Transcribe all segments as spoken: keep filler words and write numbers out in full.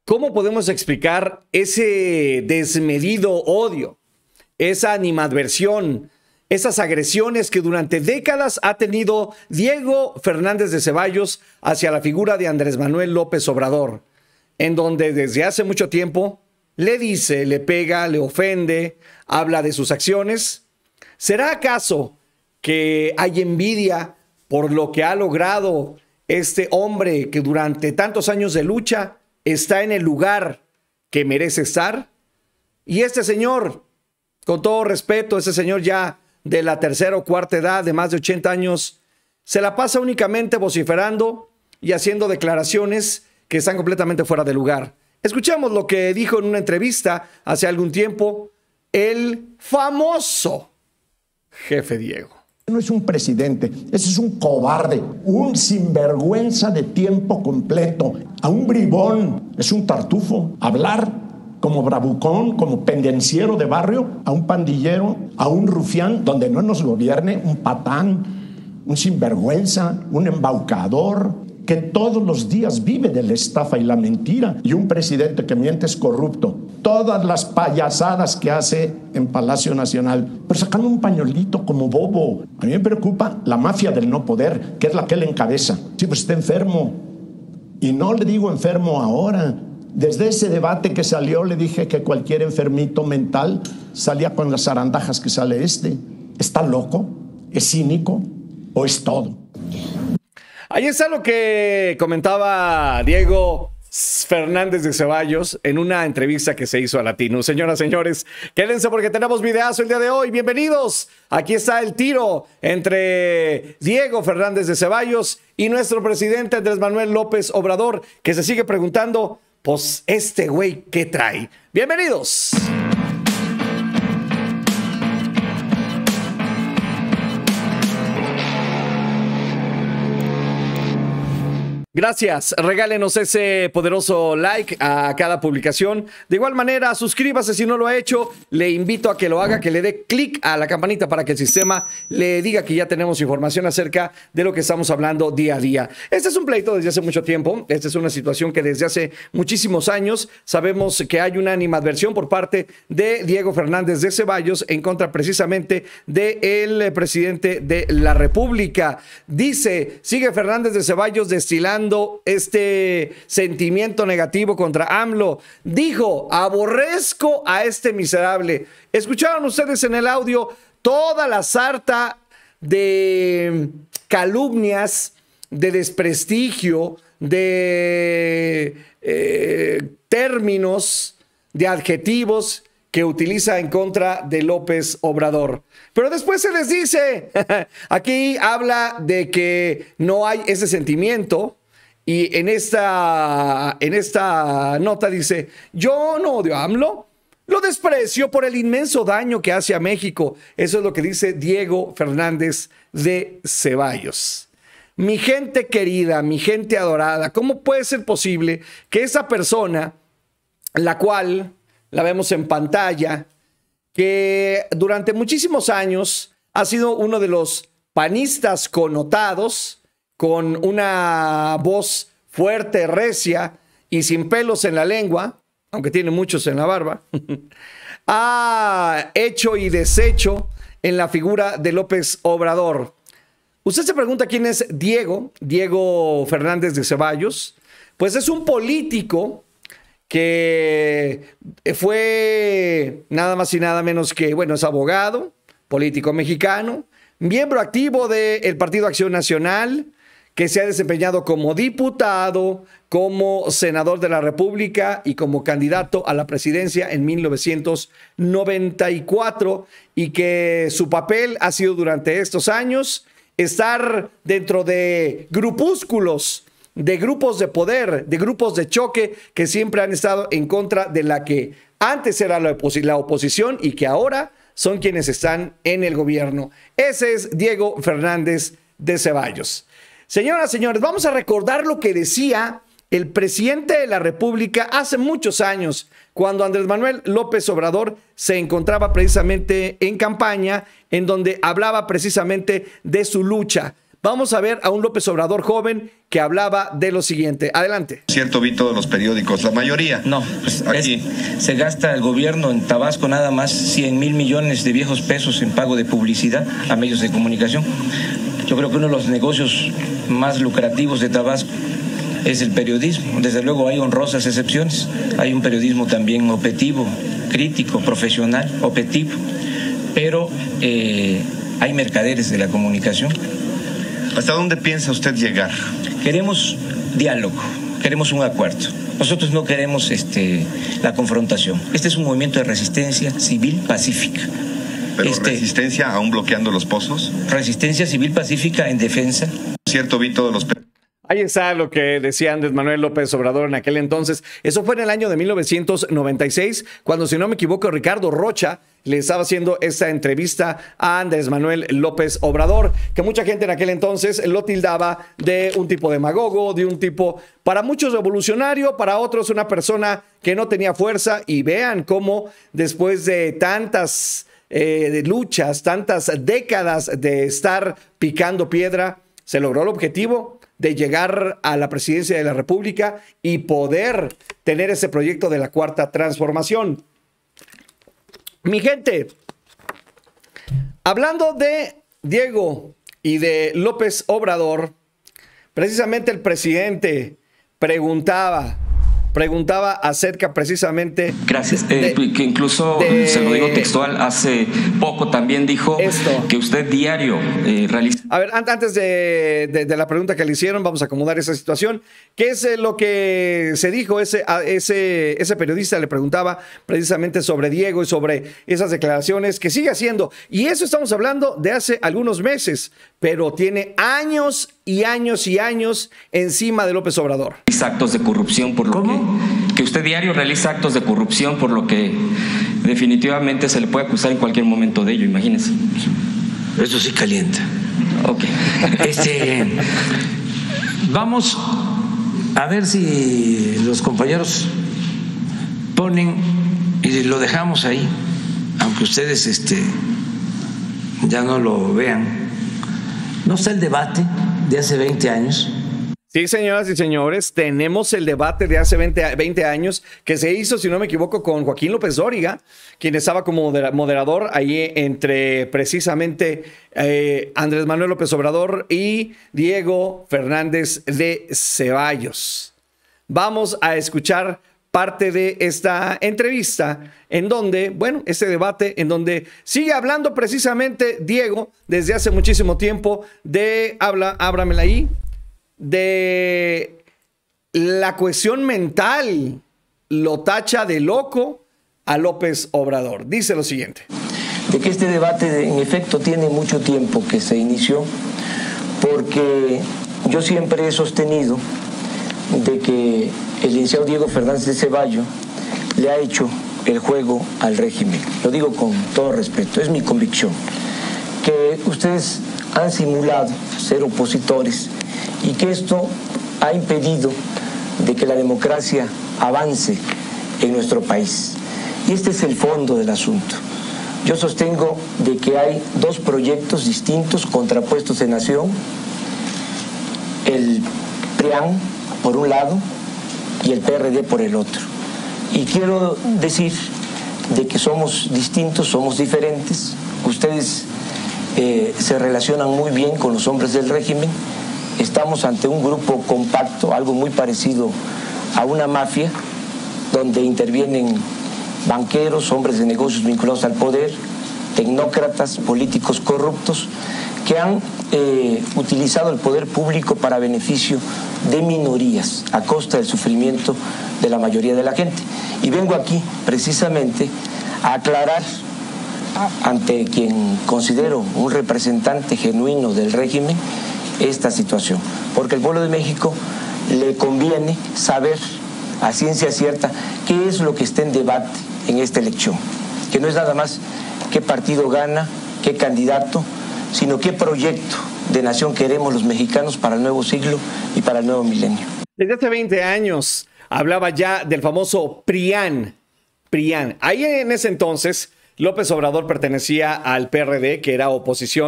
¿Cómo podemos explicar ese desmedido odio, esa animadversión, esas agresiones que durante décadas ha tenido Diego Fernández de Ceballos hacia la figura de Andrés Manuel López Obrador, en donde desde hace mucho tiempo le dice, le pega, le ofende, habla de sus acciones? ¿Será acaso que hay envidia por lo que ha logrado este hombre que durante tantos años de lucha está en el lugar que merece estar? Y este señor, con todo respeto, ese señor ya de la tercera o cuarta edad, de más de ochenta años, se la pasa únicamente vociferando y haciendo declaraciones que están completamente fuera de lugar. Escuchemos lo que dijo en una entrevista hace algún tiempo el famoso jefe Diego. No es un presidente, ese es un cobarde, un sinvergüenza de tiempo completo, a un bribón, es un tartufo. Hablar como bravucón, como pendenciero de barrio, a un pandillero, a un rufián, donde no nos gobierne, un patán, un sinvergüenza, un embaucador, que todos los días vive de la estafa y la mentira, y un presidente que miente es corrupto. Todas las payasadas que hace en Palacio Nacional, pero sacando un pañuelito como bobo. A mí me preocupa la mafia del no poder, que es la que él encabeza. Sí, pues está enfermo. Y no le digo enfermo ahora. Desde ese debate que salió le dije que cualquier enfermito mental salía con las zarandajas que sale este. ¿Está loco? ¿Es cínico? ¿O es todo? Ahí está lo que comentaba Diego Fernández de Ceballos en una entrevista que se hizo a Latino. Señoras, señores, quédense porque tenemos videazo el día de hoy. Bienvenidos. Aquí está el tiro entre Diego Fernández de Ceballos y nuestro presidente Andrés Manuel López Obrador, que se sigue preguntando, pues, este güey, ¿qué trae? Bienvenidos. Gracias, regálenos ese poderoso like a cada publicación. De igual manera, suscríbase si no lo ha hecho. Le invito a que lo haga, que le dé clic a la campanita para que el sistema le diga que ya tenemos información acerca de lo que estamos hablando día a día. Este es un pleito desde hace mucho tiempo. Esta es una situación que desde hace muchísimos años sabemos que hay una animadversión por parte de Diego Fernández de Ceballos en contra precisamente del presidente de la República. Dice, sigue Fernández de Ceballos destilando este sentimiento negativo contra AMLO. Dijo, aborrezco a este miserable. Escucharon ustedes en el audio toda la sarta de calumnias, de desprestigio, de eh, términos, de adjetivos que utiliza en contra de López Obrador. Pero después se les dice, aquí habla de que no hay ese sentimiento. Y en esta, en esta nota dice, yo no odio a AMLO, lo desprecio por el inmenso daño que hace a México. Eso es lo que dice Diego Fernández de Ceballos. Mi gente querida, mi gente adorada, ¿cómo puede ser posible que esa persona, la cual la vemos en pantalla, que durante muchísimos años ha sido uno de los panistas connotados, con una voz fuerte, recia y sin pelos en la lengua, aunque tiene muchos en la barba, ha hecho y deshecho en la figura de López Obrador? Usted se pregunta quién es Diego, Diego Fernández de Ceballos. Pues es un político que fue nada más y nada menos que, bueno, es abogado, político mexicano, miembro activo del Partido Acción Nacional, que se ha desempeñado como diputado, como senador de la República y como candidato a la presidencia en mil novecientos noventa y cuatro, y que su papel ha sido durante estos años estar dentro de grupúsculos, de grupos de poder, de grupos de choque que siempre han estado en contra de la que antes era la, opos- la oposición y que ahora son quienes están en el gobierno. Ese es Diego Fernández de Ceballos. Señoras, señores, vamos a recordar lo que decía el presidente de la República hace muchos años, cuando Andrés Manuel López Obrador se encontraba precisamente en campaña, en donde hablaba precisamente de su lucha. Vamos a ver a un López Obrador joven que hablaba de lo siguiente. Adelante. Cierto, vi todos los periódicos, la mayoría. No, pues aquí es, se gasta el gobierno en Tabasco nada más cien mil millones de viejos pesos en pago de publicidad a medios de comunicación. Yo creo que uno de los negocios más lucrativos de Tabasco es el periodismo. Desde luego hay honrosas excepciones. Hay un periodismo también objetivo, crítico, profesional, objetivo. Pero eh, hay mercaderes de la comunicación. ¿Hasta dónde piensa usted llegar? Queremos diálogo, queremos un acuerdo. Nosotros no queremos este, la confrontación. Este es un movimiento de resistencia civil pacífica. ¿Pero este, resistencia aún bloqueando los pozos? Resistencia civil pacífica en defensa. Cierto, vi todos los Ahí está lo que decía Andrés Manuel López Obrador en aquel entonces. Eso fue en el año de mil novecientos noventa y seis, cuando, si no me equivoco, Ricardo Rocha le estaba haciendo esta entrevista a Andrés Manuel López Obrador, que mucha gente en aquel entonces lo tildaba de un tipo demagogo, de un tipo, para muchos revolucionario, para otros una persona que no tenía fuerza. Y vean cómo después de tantas eh, de luchas, tantas décadas de estar picando piedra, se logró el objetivo de llegar a la presidencia de la República y poder tener ese proyecto de la Cuarta Transformación. Mi gente, hablando de Diego y de López Obrador, precisamente el presidente preguntaba, preguntaba acerca precisamente... Gracias. Eh, de, que incluso, de, se lo digo textual, hace poco también dijo esto. que usted diario eh, realiza... A ver, antes de, de, de la pregunta que le hicieron, vamos a acomodar esa situación. ¿Qué es lo que se dijo? Ese, a, ese, ese periodista le preguntaba precisamente sobre Diego y sobre esas declaraciones que sigue haciendo. Y eso estamos hablando de hace algunos meses, pero tiene años y años y años encima de López Obrador. Actos de corrupción, por lo ¿Cómo? que, que usted diario realiza actos de corrupción, por lo que definitivamente se le puede acusar en cualquier momento de ello, imagínense. Eso sí calienta. Ok. Este, vamos a ver si los compañeros ponen y lo dejamos ahí, aunque ustedes este, ya no lo vean. No está el debate de hace veinte años. Sí, señoras y señores, tenemos el debate de hace veinte, veinte años que se hizo, si no me equivoco, con Joaquín López Dóriga, quien estaba como moderador ahí entre precisamente eh, Andrés Manuel López Obrador y Diego Fernández de Ceballos. Vamos a escuchar parte de esta entrevista en donde, bueno, este debate en donde sigue hablando precisamente Diego desde hace muchísimo tiempo de, habla, ábramela ahí, de la cuestión mental. Lo tacha de loco a López Obrador. Dice lo siguiente. De que este debate en efecto tiene mucho tiempo que se inició, porque yo siempre he sostenido de que el licenciado Diego Fernández de Ceballos le ha hecho el juego al régimen. Lo digo con todo respeto, es mi convicción, que ustedes han simulado ser opositores y que esto ha impedido de que la democracia avance en nuestro país. Y este es el fondo del asunto. Yo sostengo de que hay dos proyectos distintos, contrapuestos en nación, el PRIAN por un lado y el P R D por el otro. Y quiero decir de que somos distintos, somos diferentes. Ustedes eh, se relacionan muy bien con los hombres del régimen. Estamos ante un grupo compacto, algo muy parecido a una mafia, donde intervienen banqueros, hombres de negocios vinculados al poder, tecnócratas, políticos corruptos, que han eh, utilizado el poder público para beneficio de minorías, a costa del sufrimiento de la mayoría de la gente. Y vengo aquí precisamente a aclarar ante quien considero un representante genuino del régimen esta situación, porque al pueblo de México le conviene saber a ciencia cierta qué es lo que está en debate en esta elección, que no es nada más qué partido gana, qué candidato, sino qué proyecto de nación queremos los mexicanos para el nuevo siglo y para el nuevo milenio. Desde hace veinte años hablaba ya del famoso PRIAN. PRIAN. Ahí en ese entonces López Obrador pertenecía al P R D, que era oposición,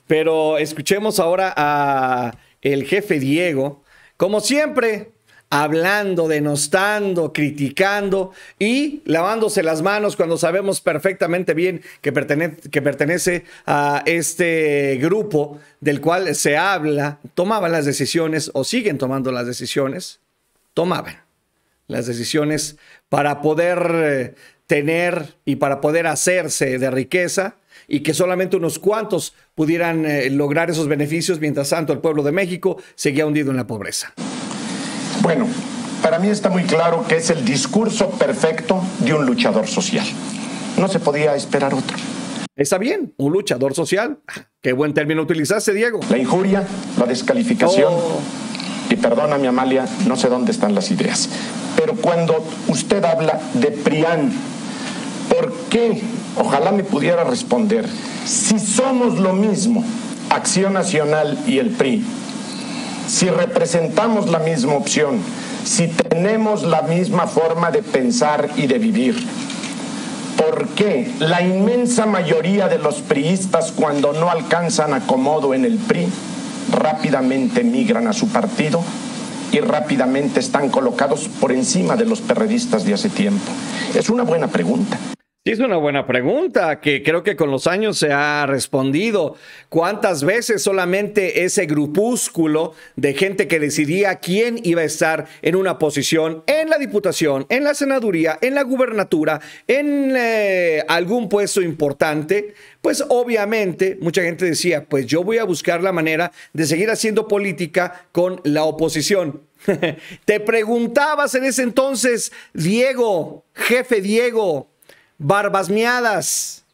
Pero escuchemos ahora a el jefe Diego, como siempre, hablando, denostando, criticando y lavándose las manos cuando sabemos perfectamente bien que pertenece, que pertenece a este grupo del cual se habla, tomaban las decisiones o siguen tomando las decisiones, tomaban las decisiones para poder tener y para poder hacerse de riqueza y que solamente unos cuantos pudieran eh, lograr esos beneficios, mientras tanto el pueblo de México seguía hundido en la pobreza. Bueno, para mí está muy claro que es el discurso perfecto de un luchador social. No se podía esperar otro. Está bien, un luchador social. Qué buen término utilizaste, Diego. La injuria, la descalificación. Oh. Y perdóname, Amalia, no sé dónde están las ideas. Pero cuando usted habla de PRIAN, ¿por qué? Ojalá me pudiera responder. Si somos lo mismo, Acción Nacional y el P R I, si representamos la misma opción, si tenemos la misma forma de pensar y de vivir, ¿por qué la inmensa mayoría de los priistas, cuando no alcanzan acomodo en el P R I, rápidamente migran a su partido y rápidamente están colocados por encima de los perredistas de hace tiempo? Es una buena pregunta. Sí, es una buena pregunta que creo que con los años se ha respondido. ¿Cuántas veces solamente ese grupúsculo de gente que decidía quién iba a estar en una posición en la diputación, en la senaduría, en la gubernatura, en eh, algún puesto importante? Pues obviamente mucha gente decía, pues yo voy a buscar la manera de seguir haciendo política con la oposición. Te preguntabas en ese entonces, Diego, jefe Diego, Barbas Miadas,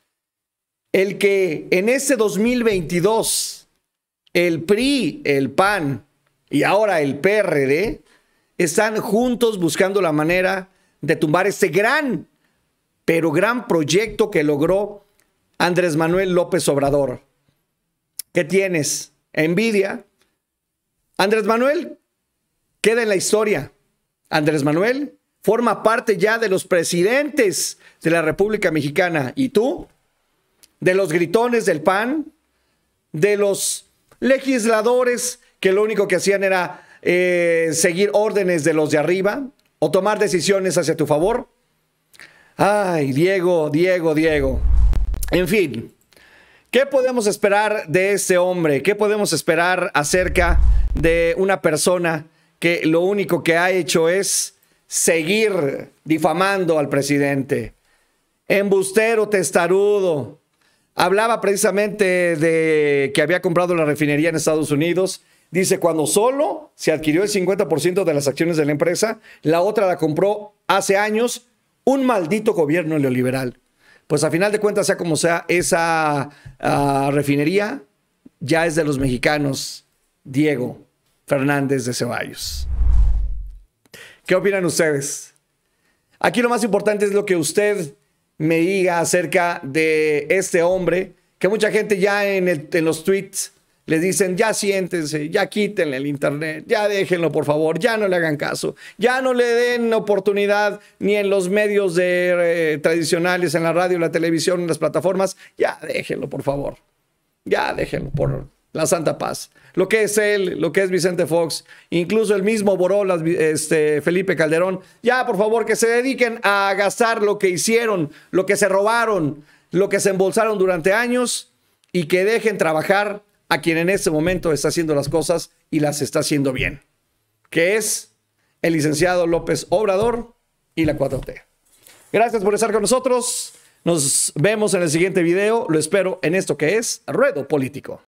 el que en este dos mil veintidós el P R I, el P A N y ahora el P R D están juntos buscando la manera de tumbar este gran, pero gran proyecto que logró Andrés Manuel López Obrador. ¿Qué tienes? ¿Envidia? Andrés Manuel queda en la historia. Andrés Manuel forma parte ya de los presidentes de la República Mexicana. ¿Y tú? De los gritones del P A N, de los legisladores que lo único que hacían era eh, seguir órdenes de los de arriba o tomar decisiones hacia tu favor. Ay, Diego, Diego, Diego. En fin, ¿qué podemos esperar de este hombre? ¿Qué podemos esperar acerca de una persona que lo único que ha hecho es seguir difamando al presidente? Embustero, testarudo. Hablaba precisamente de que había comprado la refinería en Estados Unidos. Dice, cuando solo se adquirió el cincuenta por ciento de las acciones de la empresa, la otra la compró hace años un maldito gobierno neoliberal. Pues a final de cuentas, sea como sea, esa uh, refinería ya es de los mexicanos, Diego Fernández de Ceballos. ¿Qué opinan ustedes? Aquí lo más importante es lo que usted me diga acerca de este hombre, que mucha gente ya en, el, en los tweets le dicen, ya siéntense, ya quítenle el internet, ya déjenlo por favor, ya no le hagan caso, ya no le den oportunidad ni en los medios de, eh, tradicionales, en la radio, en la televisión, en las plataformas, ya déjenlo por favor, ya déjenlo por la santa paz. Lo que es él, lo que es Vicente Fox, incluso el mismo Borolas, este, Felipe Calderón, ya por favor que se dediquen a gastar lo que hicieron, lo que se robaron, lo que se embolsaron durante años y que dejen trabajar a quien en este momento está haciendo las cosas y las está haciendo bien, que es el licenciado López Obrador y la cuatro T. Gracias por estar con nosotros. Nos vemos en el siguiente video. Lo espero en esto que es Ruedo Político.